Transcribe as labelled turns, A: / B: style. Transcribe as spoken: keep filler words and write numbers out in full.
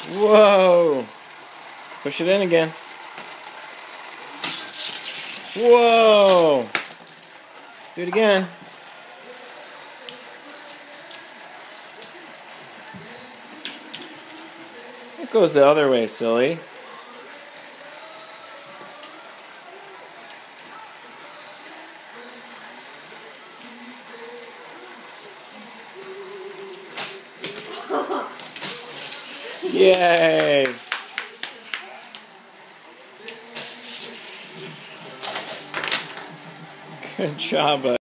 A: Whoa! Push it in again. Whoa! Do it again. It goes the other way, silly. Yay! Good job, bud.